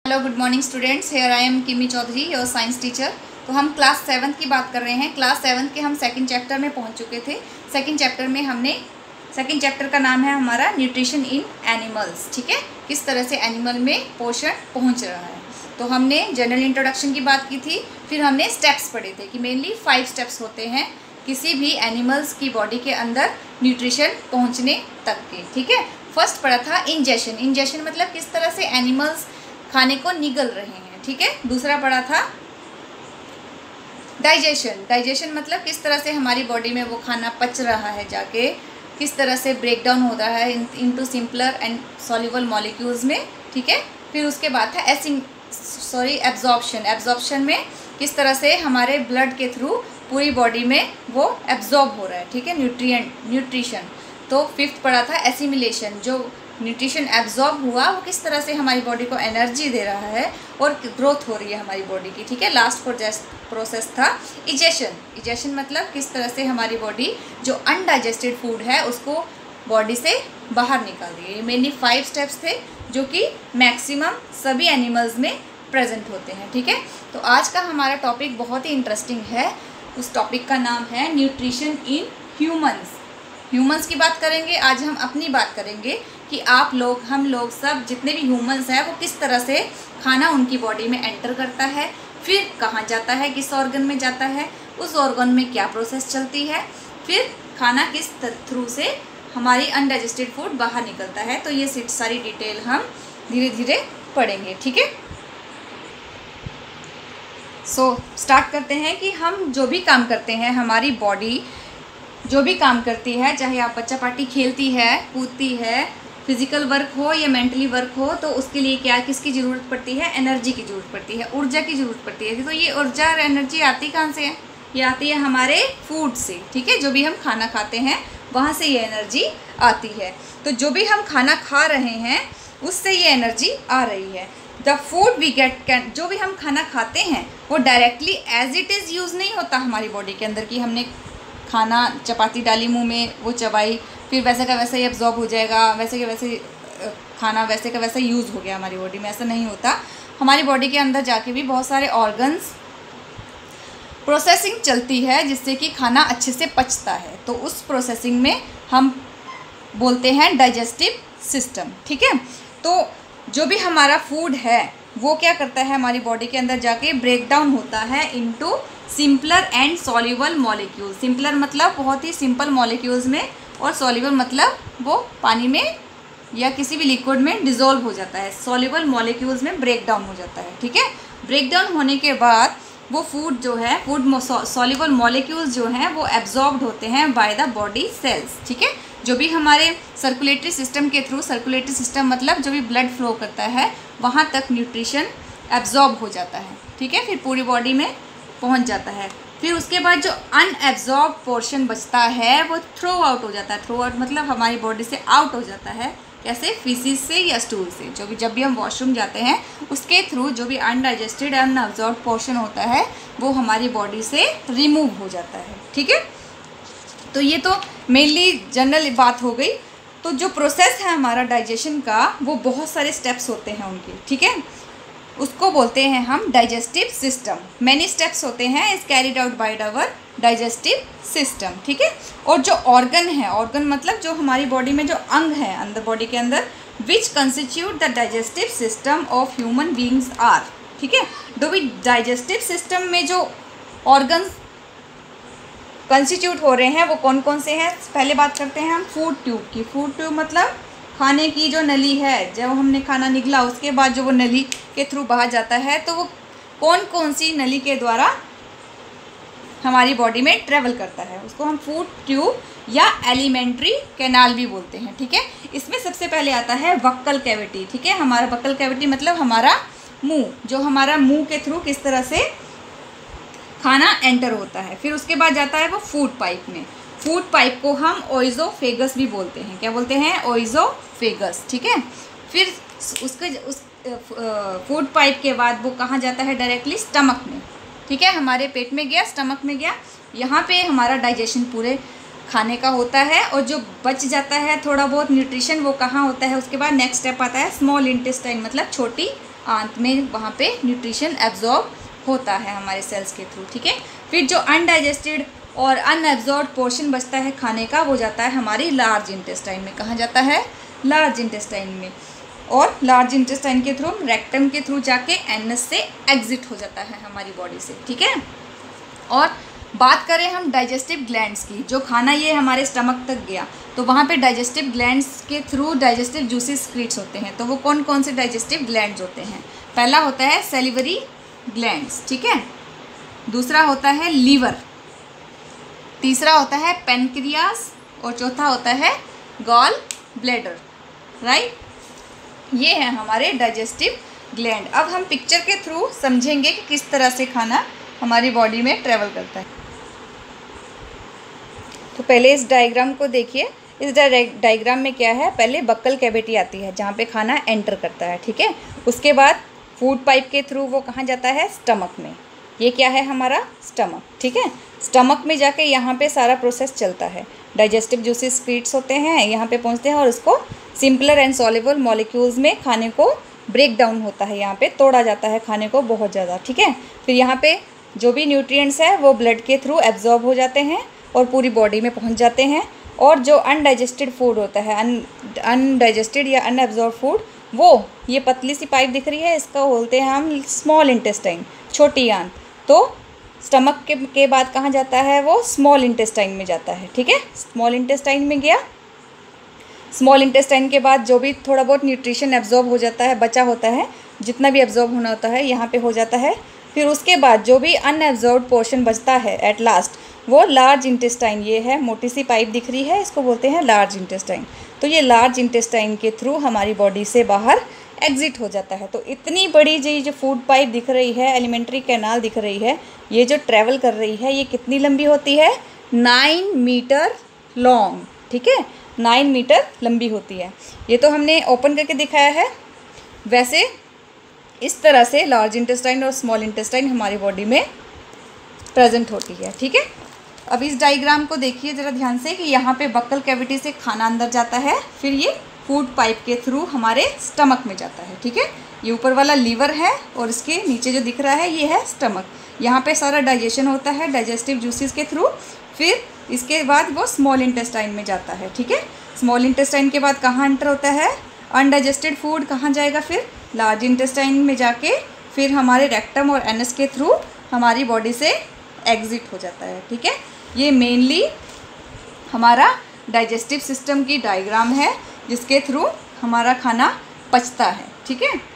Hello good morning students, here I am Kimi Chaudhary, your science teacher. तो हम class 7 की बात कर रहे हैं। क्लास 7 के हम सेकंड चैप्टर में पहुंच चुके थे। सेकंड चैप्टर का नाम है हमारा न्यूट्रिशन इन एनिमल्स। ठीक है, किस तरह से एनिमल में पोषण पहुंच रहा है। तो हमने जनरल इंट्रोडक्शन की बात की थी, फिर हमने स्टेप्स पढ़े थे कि मेनली 5 स्टेप्स होते हैं किसी भी एनिमल्स की बॉडी के अंदर न्यूट्रिशन पहुँचने तक के। ठीक है, फर्स्ट पढ़ा था इंजेशन। इंजेशन मतलब किस तरह से एनिमल्स खाने को निगल रहे हैं। ठीक है, दूसरा पढ़ा था डाइजेशन। डाइजेशन मतलब किस तरह से हमारी बॉडी में वो खाना पच रहा है, जाके किस तरह से ब्रेक डाउन हो रहा है into simpler and soluble molecules में। ठीक है, फिर उसके बाद था एब्जॉर्प्शन। एब्जॉर्प्शन में किस तरह से हमारे ब्लड के थ्रू पूरी बॉडी में वो एब्जॉर्ब हो रहा है। ठीक है, न्यूट्रिशन। तो फिफ्थ पढ़ा था एसिमिलेशन। जो न्यूट्रिशन एब्जॉर्ब हुआ वो किस तरह से हमारी बॉडी को एनर्जी दे रहा है और ग्रोथ हो रही है हमारी बॉडी की। ठीक है, लास्ट प्रोसेस था इजेशन। इजेशन मतलब किस तरह से हमारी बॉडी जो अनडाइजेस्टेड फूड है उसको बॉडी से बाहर निकाल रही है। ये मेनली 5 स्टेप्स थे जो कि मैक्सिमम सभी एनिमल्स में प्रेजेंट होते हैं। ठीक है, तो आज का हमारा टॉपिक बहुत ही इंटरेस्टिंग है। उस टॉपिक का नाम है न्यूट्रिशन इन ह्यूमंस की बात करेंगे। आज हम अपनी बात करेंगे कि हम लोग सब जितने भी ह्यूमंस हैं वो किस तरह से खाना उनकी बॉडी में एंटर करता है, फिर कहाँ जाता है, किस ऑर्गन में जाता है, उस ऑर्गन में क्या प्रोसेस चलती है, फिर खाना किस थ्रू से हमारी अनडाइजेस्टेड फूड बाहर निकलता है। तो ये सारी डिटेल हम धीरे धीरे पढ़ेंगे। ठीक है, स्टार्ट करते हैं कि हम जो भी काम करते हैं, हमारी बॉडी जो भी काम करती है, चाहे आप बच्चा पार्टी खेलती है, कूदती है, फिजिकल वर्क हो या मेंटली वर्क हो, तो उसके लिए किसकी ज़रूरत पड़ती है? एनर्जी की ज़रूरत पड़ती है, ऊर्जा की ज़रूरत पड़ती है। तो ये ऊर्जा और एनर्जी आती कहाँ से है? ये आती है हमारे फूड से। ठीक है, जो भी हम खाना खाते हैं वहाँ से ये एनर्जी आती है। तो जो भी हम खाना खा रहे हैं उससे ये एनर्जी आ रही है। द फूड वी गेट जो भी हम खाना खाते हैं वो directly as it is use नहीं होता हमारी बॉडी के अंदर कि हमने खाना चपाती डाली मुंह में, वो चबाई, फिर वैसे का वैसे ही एब्जॉर्ब हो जाएगा, वैसे के वैसे खाना वैसे का वैसे यूज़ हो गया हमारी बॉडी में। ऐसा नहीं होता। हमारी बॉडी के अंदर जाके भी बहुत सारे ऑर्गन्स प्रोसेसिंग चलती है जिससे कि खाना अच्छे से पचता है। तो उस प्रोसेसिंग में हम बोलते हैं डाइजेस्टिव सिस्टम। ठीक है, तो जो भी हमारा फूड है वो क्या करता है, हमारी बॉडी के अंदर जाके ब्रेक डाउन होता है into simpler and soluble molecule. Simpler मतलब बहुत ही सिंपल मॉलिक्यूल्स में, और सॉल्युबल मतलब वो पानी में या किसी भी लिक्विड में डिज़ोल्व हो जाता है। सॉल्युबल मॉलिक्यूल्स में ब्रेक डाउन हो जाता है। ठीक है, ब्रेक डाउन होने के बाद वो फूड जो है, सॉल्युबल मॉलिक्यूल्स जो हैं वो एब्जॉर्ब्ड होते हैं बाय द बॉडी सेल्स। ठीक है, जो भी हमारे सर्कुलेटरी सिस्टम के थ्रू, सर्कुलेटरी सिस्टम मतलब जो भी ब्लड फ्लो करता है वहाँ तक न्यूट्रिशन एब्जॉर्ब हो जाता है। ठीक है, फिर पूरी बॉडी में पहुंच जाता है। फिर उसके बाद जो अनएब्जॉर्ब पोर्शन बचता है वो थ्रो आउट हो जाता है। थ्रो आउट मतलब हमारी बॉडी से आउट हो जाता है। कैसे? फीसिस से या स्टूल से। जब भी हम वॉशरूम जाते हैं उसके थ्रू जो भी अनडाइजेस्टेड अनएब्जॉर्ब पोर्शन होता है वो हमारी बॉडी से रिमूव हो जाता है। ठीक है, तो ये तो मेनली जनरल बात हो गई। तो जो प्रोसेस है हमारा डाइजेशन का वो बहुत सारे स्टेप्स होते हैं उनके। ठीक है, उसको बोलते हैं हम डाइजेस्टिव सिस्टम। मैनी स्टेप्स होते हैं is carried out by our digestive system. ठीक है, और जो ऑर्गन है, ऑर्गन मतलब जो हमारी बॉडी में जो अंग है अंदर बॉडी के अंदर, which constitute the digestive system of human beings are. ठीक है, जो भी डाइजेस्टिव सिस्टम में जो ऑर्गन्स कंस्टिट्यूट हो रहे हैं वो कौन कौन से हैं? पहले बात करते हैं हम फूड ट्यूब की। फूड ट्यूब मतलब खाने की जो नली है, जब हमने खाना निगला उसके बाद जो वो नली के थ्रू बाहर जाता है, तो वो कौन कौन सी नली के द्वारा हमारी बॉडी में ट्रेवल करता है उसको हम फूड ट्यूब या एलिमेंट्री कैनाल भी बोलते हैं। ठीक है, इसमें सबसे पहले आता है वक्कल कैविटी। ठीक है, हमारा वक्कल कैविटी मतलब हमारा मुंह, जो हमारा मुंह के थ्रू किस तरह से खाना एंटर होता है। फिर उसके बाद जाता है वो फूड पाइप में। फूड पाइप को हम ओइजोफेगस भी बोलते हैं। क्या बोलते हैं? ओइजोफेगस। ठीक है, फिर उस फूड पाइप के बाद वो कहाँ जाता है? डायरेक्टली स्टमक में। ठीक है, हमारे पेट में गया, स्टमक में गया, यहाँ पे हमारा डाइजेशन पूरे खाने का होता है। और जो बच जाता है थोड़ा बहुत न्यूट्रिशन वो कहाँ होता है? उसके बाद नेक्स्ट स्टेप आता है स्मॉल इंटेस्टाइन मतलब छोटी आंत में वहाँ पे न्यूट्रिशन एब्जॉर्ब होता है हमारे सेल्स के थ्रू, ठीक है। फिर जो अनडाइजेस्टेड और अनएब्जॉर्ब पोर्शन बचता है खाने का, वो जाता है हमारी लार्ज इंटेस्टाइन में। कहाँ जाता है? लार्ज इंटेस्टाइन में। और लार्ज इंटेस्टाइन के थ्रू, रेक्टम के थ्रू जाके एनस से एग्जिट हो जाता है हमारी बॉडी से, ठीक है। और बात करें हम डाइजेस्टिव ग्लैंड्स की, जो खाना ये हमारे स्टमक तक गया तो वहाँ पे डाइजेस्टिव ग्लैंड्स के थ्रू डाइजेस्टिव जूसेस सीक्रेट्स होते हैं। तो वो कौन कौन से डाइजेस्टिव ग्लैंड्स होते हैं? पहला होता है सैलिवरी ग्लैंड्स, ठीक है। दूसरा होता है लीवर, तीसरा होता है पेनक्रियास और चौथा होता है गॉल ब्लैडर, राइट। ये है हमारे डाइजेस्टिव ग्लैंड। अब हम पिक्चर के थ्रू समझेंगे कि किस तरह से खाना हमारी बॉडी में ट्रेवल करता है। तो पहले इस डायग्राम को देखिए। इस डायग्राम में क्या है? पहले बक्कल कैविटी आती है जहाँ पे खाना एंटर करता है, ठीक है। उसके बाद फूड पाइप के थ्रू वो कहाँ जाता है? स्टमक में। ये क्या है? हमारा स्टमक, ठीक है। स्टमक में जाके यहाँ पे सारा प्रोसेस चलता है। डाइजेस्टिव जूसेस सीक्रेट्स होते हैं, यहाँ पे पहुँचते हैं और उसको सिंपलर एंड सॉल्युबल मॉलिक्यूल्स में खाने को ब्रेक डाउन होता है, यहाँ पे तोड़ा जाता है खाने को बहुत ज़्यादा, ठीक है। फिर यहाँ पे जो भी न्यूट्रिएंट्स है वो ब्लड के थ्रू एब्जॉर्ब हो जाते हैं और पूरी बॉडी में पहुँच जाते हैं। और जो अनडाइजेस्टेड फूड होता है, अनडाइजेस्टेड या अनएब्जॉर्ब फूड, वो ये पतली सी पाइप दिख रही है, इसका बोलते हैं हम स्मॉल इंटेस्टाइन, छोटी आंत। तो स्टमक के बाद कहाँ जाता है? वो स्मॉल इंटेस्टाइन में जाता है, ठीक है। स्मॉल इंटेस्टाइन में गया। स्मॉल इंटेस्टाइन के बाद जो भी थोड़ा बहुत न्यूट्रिशन एब्जॉर्ब हो जाता है, बचा होता है, जितना भी एब्जॉर्ब होना होता है यहाँ पे हो जाता है। फिर उसके बाद जो भी अनएब्जॉर्ब पोर्शन बचता है एट लास्ट, वो लार्ज इंटेस्टाइन, ये है मोटी सी पाइप दिख रही है, इसको बोलते हैं लार्ज इंटेस्टाइन। तो ये लार्ज इंटेस्टाइन के थ्रू हमारी बॉडी से बाहर एग्जिट हो जाता है। तो इतनी बड़ी जो फूड पाइप दिख रही है, एलिमेंट्री कैनाल दिख रही है, ये जो ट्रैवल कर रही है, ये कितनी लंबी होती है? 9 मीटर लॉन्ग, ठीक है। 9 मीटर लंबी होती है। ये तो हमने ओपन करके दिखाया है। वैसे इस तरह से लार्ज इंटेस्टाइन और स्मॉल इंटेस्टाइन हमारी बॉडी में प्रेजेंट होती है, ठीक है। अब इस डायग्राम को देखिए ज़रा ध्यान से कि यहाँ पे बक्कल कैविटी से खाना अंदर जाता है, फिर ये फूड पाइप के थ्रू हमारे स्टमक में जाता है, ठीक है। ये ऊपर वाला लीवर है और इसके नीचे जो दिख रहा है ये है स्टमक। यहाँ पे सारा डाइजेशन होता है डाइजेस्टिव जूसेस के थ्रू। फिर इसके बाद वो स्मॉल इंटेस्टाइन में जाता है, ठीक है। स्मॉल इंटेस्टाइन के बाद कहाँ एंटर होता है? अनडाइजेस्टेड फूड कहाँ जाएगा? फिर लार्ज इंटेस्टाइन में जाके फिर हमारे रेक्टम और एनस के थ्रू हमारी बॉडी से एग्जिट हो जाता है, ठीक है। ये मेनली हमारा डाइजेस्टिव सिस्टम की डायग्राम है जिसके थ्रू हमारा खाना पचता है, ठीक है।